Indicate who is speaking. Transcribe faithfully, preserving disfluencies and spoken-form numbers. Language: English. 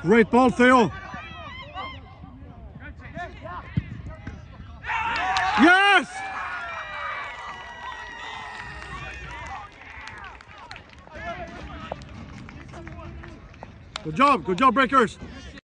Speaker 1: Great ball, Theo. Yes! Good job, good job, Breakers.